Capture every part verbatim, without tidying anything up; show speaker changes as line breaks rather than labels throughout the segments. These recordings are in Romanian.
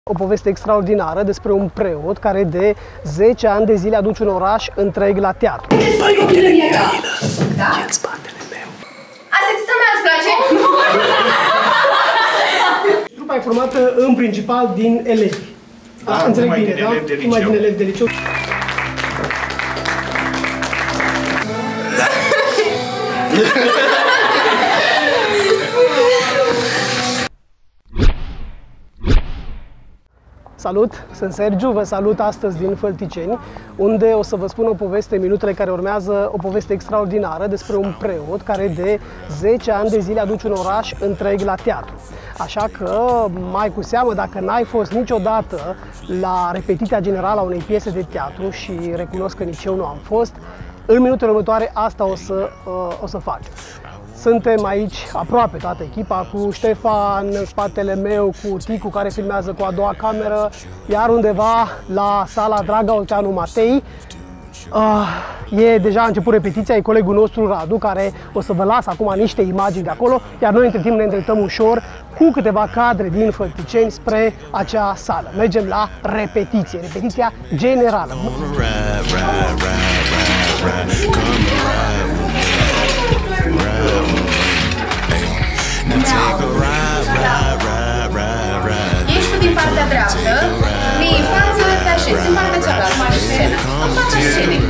O poveste extraordinară despre un preot care de zece ani de zile aduce un oraș întreg la teatru.
Stai copilăria ta!
Da?
E în spatele meu.
Asta ți mai îți place?
Trupa e formată în principal din elevi. Da, da, înțeleg bine, da? Numai din elevi de liceu. Salut, sunt Sergiu, vă salut astăzi din Fălticeni, unde o să vă spun o poveste în minutele care urmează, o poveste extraordinară despre un preot care de zece ani de zile aduce un oraș întreg la teatru. Așa că, mai cu seamă, dacă n-ai fost niciodată la repetiția generală a unei piese de teatru, și recunosc că nici eu nu am fost, în minutele următoare asta o să, o să fac. Suntem aici, aproape toată echipa, cu Ștefan în spatele meu, cu Ticu care filmează cu a doua cameră, iar undeva la sala Draga Olteanu Matei uh, e deja a început repetiția, e colegul nostru Radu care o să vă las acum niște imagini de acolo, iar noi între timp ne îndreptăm ușor cu câteva cadre din Fălticeni spre acea sală. Mergem la repetiție, repetiția generală.
Ești tu din partea dreaptă, vii în față, te așezi în partea cealaltă, mai scenă, în fața scenei.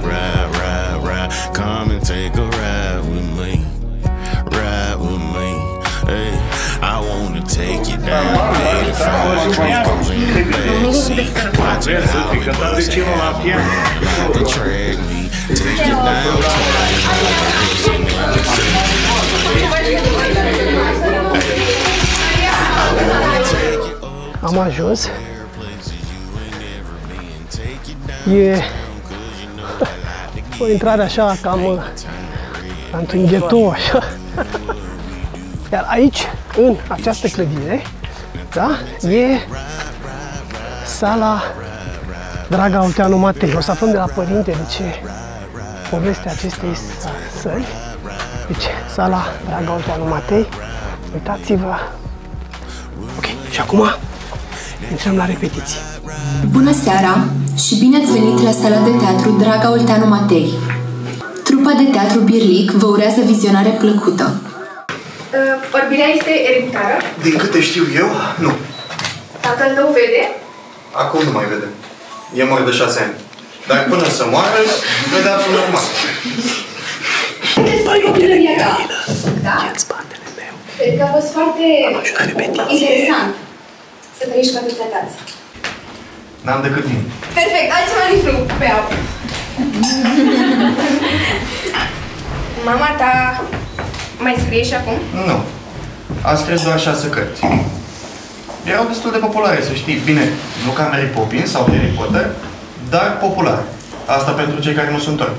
Am ajuns. E o intrare așa cam într-un ghetou, așa. Iar aici, în această clădire, da, e sala Draga Olteanu Matei. O să aflăm de la părinte de ce povestea acestei săli. Deci, sala Draga Olteanu Matei. Uitați-vă. Ok, și acum intrăm la repetiții.
Bună seara și bine ați venit la sala de teatru Draga Olteanu Matei. Trupa de teatru Birlic vă urează vizionare plăcută.
Uh, orbirea este ereditară?
Din câte știu eu, nu.
Tatăl tău vede?
Acum nu mai vede. E mort de șase ani. Dar până să moară, vede absolut normal.
Stai copilăria ta!
Da?
E în spatele meu.
Cred că a fost foarte interesant să trăiești cu atâția tați.
N-am decât timp.
Perfect, altceva nici nu beau. Mama ta mai scrie și acum?
Nu. A scris doar șase cărți. Erau destul de populare, să știi. Bine, nu ca Mary Poppins sau Harry Potter, dar populare. Asta pentru cei care nu sunt orbi.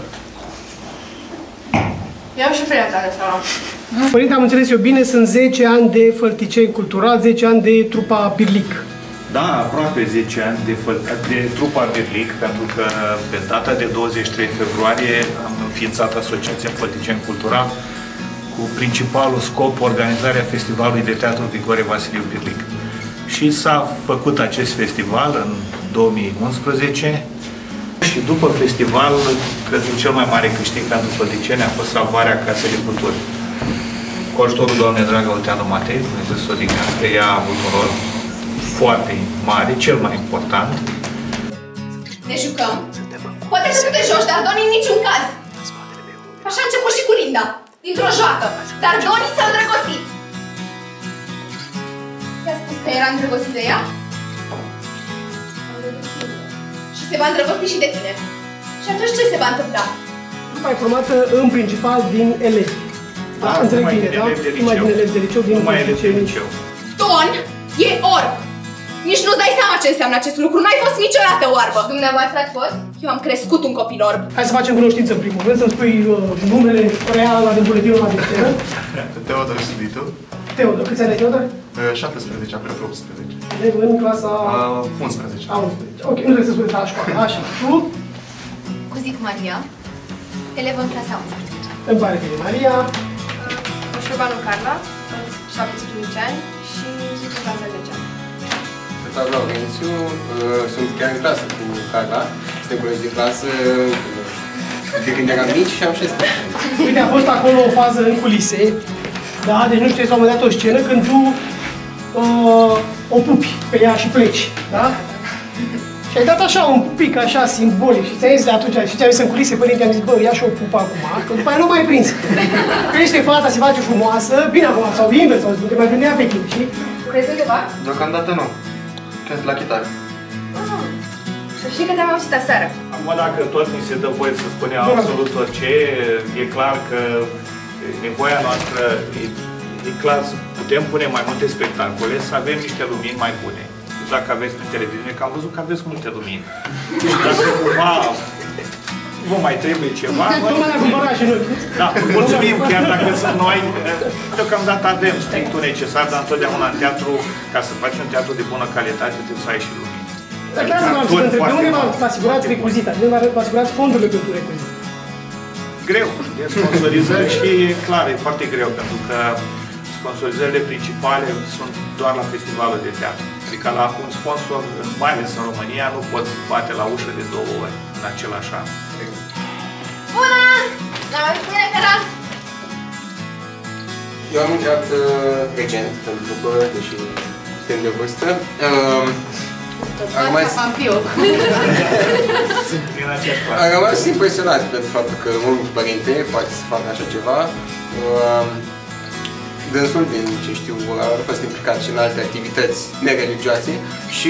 Iau și ferea ta de seara.
Părinte, am înțeles eu bine, sunt zece ani de Fălticeni Cultural, zece ani de trupa Birlic.
Da, aproape zece ani de, de trupa Birlic, pentru că pe data de douăzeci și trei februarie am înființat Asociația Fălticeni Cultural cu principalul scop organizarea Festivalului de Teatru Grigore Vasiliu Birlic. Și s-a făcut acest festival în două mii unsprezece și după festival, cred că cel mai mare câștig pentru Fălticeni a fost salvarea Casei de Cultură. Cu ajutorul doamnei Draga Olteanu Matei, Dumnezeu să o odihnească, ea a avut un rol foarte mare, cel mai important.
Ne jucăm? Poate să nu te joci, dar Doni în niciun caz. Așa a început și cu Linda, dintr-o joacă. Dar Doni s-a îndrăgostit. Ți-a spus că era îndrăgostit de ea? Și se va îndrăgosti și de tine. Și atunci ce se va întâmpla?
Trupa e formată în principal din elevi. Da,
Da,
înțeleg
numai
bine,
din
da?
elevi de liceu.
Numai din elevi de liceu, din
Numai elevi de
Fălticeni.
liceu.
Don e orb. Nici nu-ți dai seama ce înseamnă acest lucru. N-ai fost niciodată oarbă. Dumneavoastră ați fost? Eu am crescut un copil orb.
Hai să facem cunoștință în primul rând, să-mi spui uh, numele real la de buletinul la dictieră.
Teodor Suditu.
Teodor, câți ani ai, Teodor?
șaptesprezece, aproape optsprezece.
Elev în clasa
Uh, unsprezece.
a unsprezece. Ok, nu trebuie să spui la școală. Așa. Tu?
Cuzic Maria, elev în clasa a unsprezecea.
Îmi pare bine, Maria.
Șurbanu Carla, șaptesprezece ani și sunt în clasa zece.
Octav Laurențiu, sunt chiar în clasă cu Carla, suntem colegi de clasă de când eram mici și am șaisprezece ani.
Uite, a fost acolo o fază în culise, da? Deci nu știu, este la un moment dat o scenă când tu uh, o pupi pe ea și pleci, da? Și ai dat așa un pic așa simbolic și ți-ai zis de atunci, și ți-ai zis în culise, părinte, am zis, bă, ia și o pupă acum, că după aia nu mai prins. Crește fata, se face frumoasă, bine acum, sau invers, sau zic, că mai gândea pe timp, știi?
Lucrezi undeva?
Deocamdată nu. Cânt la chitară.
Ah, să știi că te-am auzit aseară.
Acum, dacă tot ni se dă voie să spunem absolut orice, e clar că nevoia noastră, e, e clar să putem pune mai multe spectacole, să avem niște lumini mai bune. Dacă aveți pe televiziune, că am văzut că aveți multe lumini. Și dacă cumva vă mai trebuie ceva...
Tocmai ne-a cumpărat și noi.
Da, mulțumim, chiar dacă sunt noi. Deocamdată avem strictul necesar, dar întotdeauna în teatru, ca să faci un teatru de bună calitate, trebuie să ai și lumini.
Dar chiar să vă întreb, de unde vă asigurați recuzita? De unde vă asigurați fondurile pentru recuzit?
Greu, de sponsorizări și e clar, e foarte greu, pentru că sponsorizările principale sunt doar la festivalul de teatru. Adică la un sponsor, mai ales în România, nu poți bate la ușă de două ori în același an.
Bună! Ne-am spune că da!
Eu am intrat uh, recent în trupă, deși suntem de vârstă. Uh, am rămas... am rămas impresionat pentru faptul că un părinte poate să facă așa ceva. Uh, Dânsul, din ce știu, a fost implicat și în alte activități nereligioase și...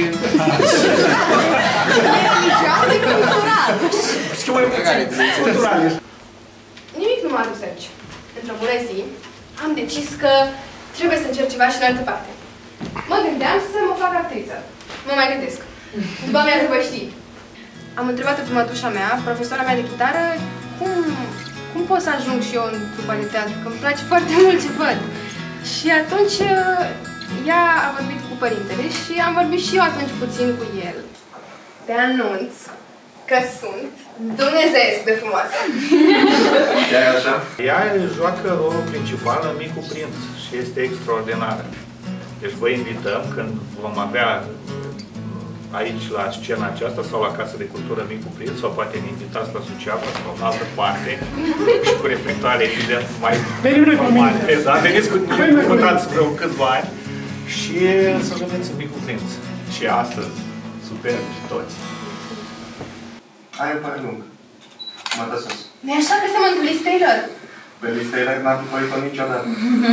Nereligioase, cultural!
Și mai cultural.
Nimic nu m-a adus aici. Într-o bună zi, am decis că trebuie să încerc ceva și în altă parte. Mă gândeam să mă fac actriță. Mă mai gândesc. După amiază voi ști. Am întrebat-o pe mătușa mea, profesora mea de chitară, cum... Cum pot să ajung și eu în trupa de teatru, că îmi place foarte mult ce văd. Și atunci ea a vorbit cu părintele și am vorbit și eu atunci puțin cu el. Te anunț că sunt dumnezeiesc de frumoasă.
Chiar așa?
Ea joacă rolul principal în Micul Prinț și este extraordinară. Deci vă invităm când vom avea aici la scena aceasta sau la Casa de Cultură Micul Prinț sau poate ne invitați la Suceava sau în altă parte și cu reflectoare evident mai normale. Da, veniți cu invitați vreo câțiva ani și să vedeți în Micul Prinț. Și astăzi, superbi toți.
Ai o pare lung. Mă dă sus.
Nu-i așa că seamănă cu Liz Taylor?
Pe Liz Taylor n-am părut-o niciodată.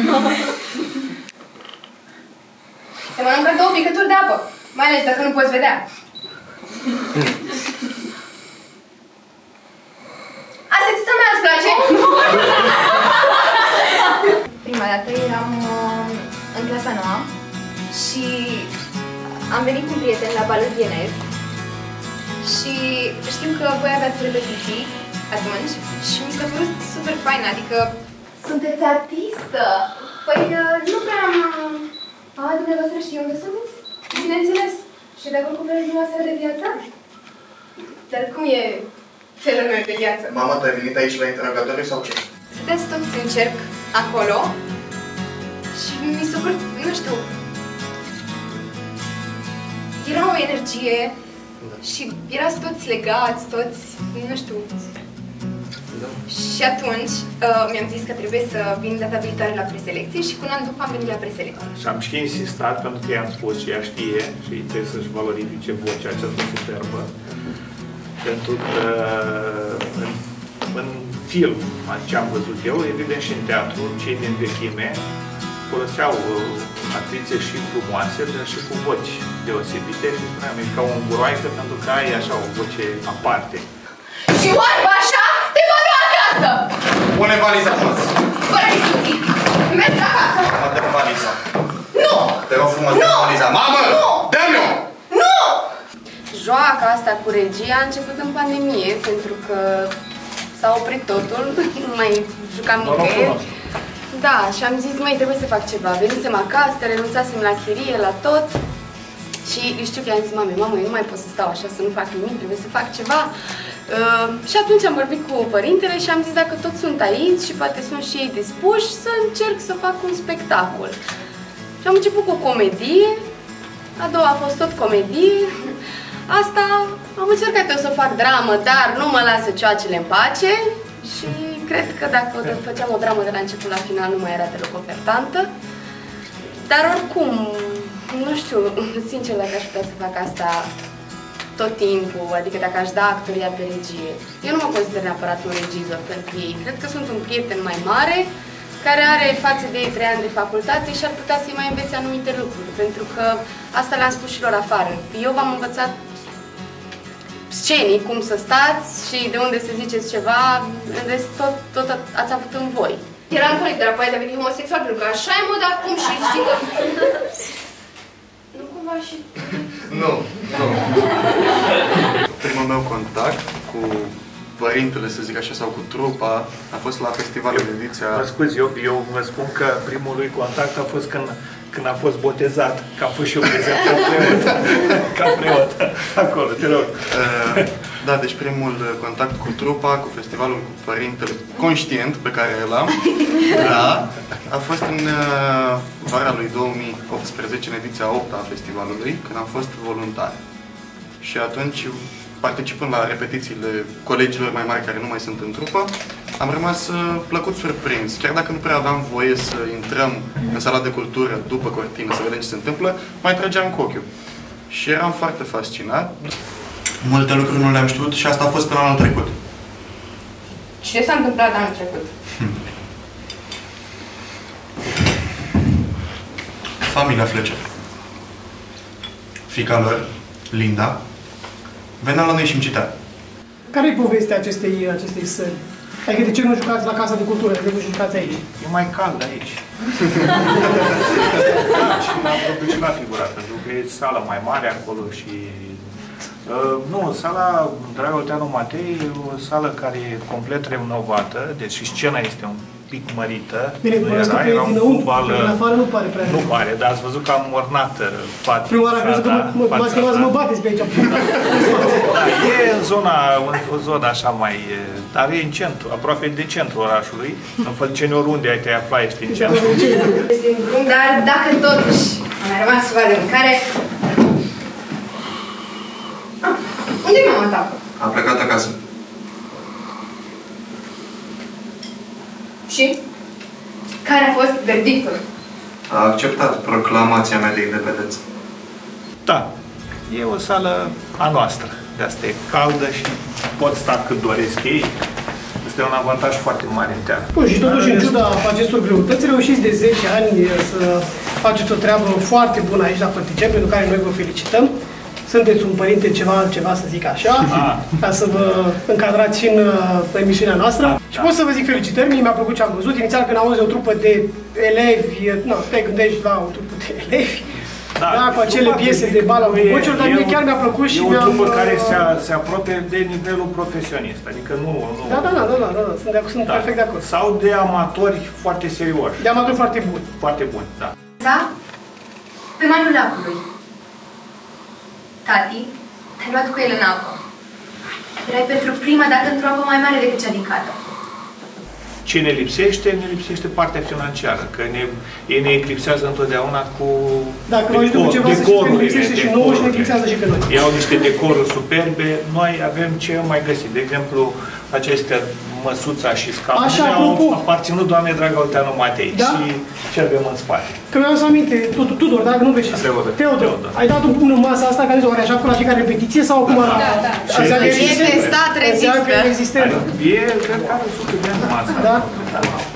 Semănăm ca două picături de apă. Mai ales dacă nu poți vedea. Asta ți-ți mai îți place? Prima dată eram uh, în clasa nouă și am venit cu un prieten la balul vienez și știu că voi aveați repetiții atunci și mi s-a părut super fain, adică sunteți artistă! Păi uh, nu prea am... A, dumneavoastră știu unde sunteți? Bineînțeles. Și de acord cu felul dumneavoastră de viață? Dar cum e felul meu de viață?
Mama, tu ai venit aici la interogatoriu sau ce?
Stăteați toți în cerc acolo și mi s-a părut, nu știu, era o energie și erați toți legați, toți, nu știu. Și atunci uh, mi-am zis că trebuie să vin data viitoare la preselecție și cu un an după am venit la preselecție.
Și am și insistat pentru că i-am spus și ea știe și trebuie să-și valorifice vocea aceasta superbă. Pentru că în, în film, ce am văzut eu, evident și în teatru, cei din vechime foloseau uh, actrițe și frumoase, dar și cu voci deosebite și spuneam, e ca o înguroaică pentru că ai așa o voce aparte.
Și oarba așa, te mă duc acasă!
Pune valiza jos!
Fără discuții! Mergi acasă!
Mă, dă valiza!
Nu!
Te rog frumos, dă valiza! Mamă!
Nu!
Dă-mi-o!
Nu! Joaca asta cu regia a început în pandemie, pentru că s-a oprit totul, nu mai jucam nicăieri. Da, și am zis, măi, trebuie să fac ceva. Venisem acasă, renunțasem la chirie, la tot. Și știu că i-am zis, mame, mamă, eu nu mai pot să stau așa, să nu fac nimic, trebuie să fac ceva. Uh, și atunci am vorbit cu părintele și am zis, dacă toți sunt aici și poate sunt și ei dispuși, să încerc să fac un spectacol. Și am început cu o comedie a doua a fost tot comedie. Asta am încercat eu să fac dramă, dar nu mă lasă cioacele în pace. Și cred că dacă făceam o dramă de la început la final nu mai era deloc ofertantă. Dar oricum, nu știu, sincer, dacă aș putea să fac asta tot timpul, adică dacă aș da actoria pe regie. Eu nu mă consider neapărat un regizor pentru ei. Cred că sunt un prieten mai mare care are față de ei trei ani de facultate și ar putea să-i mai învețe anumite lucruri. Pentru că asta le-am spus și lor afară. Eu v-am învățat scenic, cum să stați și de unde să ziceți ceva, în rest tot, tot ați avut în voi. Eram colic, dar apoi a devenit homosexual, pentru că așa e mod acum și știi că... Nu cumva și...
Nu, nu. Primul meu contact cu părintele, să zic așa, sau cu trupa, a fost la festivalul de ediția...
Mă scuzi, eu, eu vă spun că primul lui contact a fost când, când a fost botezat, că am fost și eu prezent ca preot. Ca preot. Acolo, te rog.
Uh, da, deci primul contact cu trupa, cu festivalul, cu părintele conștient pe care l-am, da, a fost în uh, vara lui două mii optsprezece, în ediția a opta a festivalului, când am fost voluntar. Și atunci, participând la repetițiile colegilor mai mari care nu mai sunt în trupă, am rămas uh, plăcut surprins. Chiar dacă nu prea aveam voie să intrăm în sala de cultură după cortină să vedem ce se întâmplă, mai trăgeam cu ochiul. Și eram foarte fascinat. Multe lucruri nu le-am știut și asta a fost până anul trecut.
Ce s-a întâmplat anul trecut?
Hmm. Familia Fletcher. Fiica lor, Linda, venea la noi și îmi citea.
Care-i povestea acestei, acestei săli? Adică de ce nu jucați la Casa de Cultură? De ce nu jucați aici?
E mai cald aici. Da, și n-am propus și n-a figurat, pentru că e sala mai mare acolo și... Uh, nu, sala Draga Olteanu Matei e o sală care e complet renovată, deci scena este un pic mărită.
Bine,
nu era,
că
era un cubal,
din afară nu pare prea.
Nu pare, dar ați văzut că am ornat fața.
Prima oară am crezut că m-ați chemat să mă bateți pe aici.
Da, e în zona, în, o zonă așa mai... Dar e în centru, aproape de centru orașului. În Fălticeni oriunde ai te afla, ești în centru.
Dar dacă totuși a mai rămas ceva de mâncare... Ah, unde-i mama ta?
Am plecat acasă.
Și? Care a fost verdictul?
A acceptat proclamația mea de independență.
Da, e o sală a noastră. De asta e caldă și pot sta cât doresc ei. Este un avantaj foarte mare în teatru.
Bun, și totuși, în ciuda acestor greutăți, reușiți de zece ani să faceți o treabă foarte bună aici la Fălticeni, pentru care noi vă felicităm. Sunteți un părinte ceva altceva, să zic așa, ah. ca să vă încadrați în uh, emisiunea noastră. Ah, și da. Pot să vă zic felicitări, mie mi-a plăcut ce am văzut. Inițial când auzi o trupă de elevi, nu, te gândești la o trupă de elevi, da, da, cu acele piese de bală cu voceri, dar mie chiar mi-a plăcut și mi-am...
E o trupă care se, se apropie de nivelul profesionist, adică nu... nu
da, da, da, da, da, da, da, sunt, de, sunt da. perfect de acord.
Sau de amatori foarte serioși.
De amatori foarte buni.
Foarte buni, da.
Da? Pe malul lacului. Tati, te-ai luat cu el în apă. Erai pentru prima dată într-o apă mai mare decât cea din cadă.
Ce ne lipsește? Ne lipsește partea financiară, că ne, ei ne eclipsează întotdeauna cu
Dacă decor, ceva decorurile. Să și nouă și ne eclipsează și pe noi.
Ei au niște decoruri superbe, noi avem ce mai găsit. De exemplu, acestea măsuța și scaunele au aparținut doamnei Draga Olteanu Matei da? Și ce avem în spate.
Că mi-am să aminte, Tudor, dacă nu vezi.
Teodor.
Teodor. Ai dat un pun în masa asta care oare așa cu la fiecare repetiție sau acum la...
Da, da. E testat, rezistă.
E, cred că are sute de ani masa. Da?